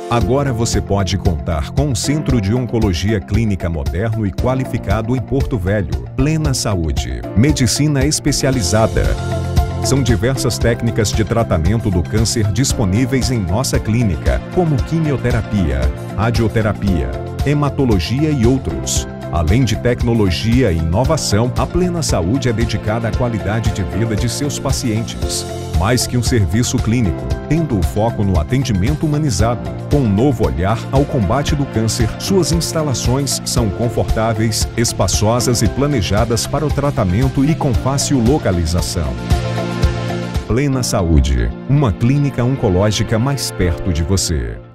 Agora você pode contar com um centro de oncologia clínica moderno e qualificado em Porto Velho. Plena Saúde. Medicina especializada. São diversas técnicas de tratamento do câncer disponíveis em nossa clínica, como quimioterapia, radioterapia, hematologia e outros. Além de tecnologia e inovação, a Plena Saúde é dedicada à qualidade de vida de seus pacientes. Mais que um serviço clínico, tendo o foco no atendimento humanizado. Com um novo olhar ao combate do câncer, suas instalações são confortáveis, espaçosas e planejadas para o tratamento e com fácil localização. Plena Saúde, uma clínica oncológica mais perto de você.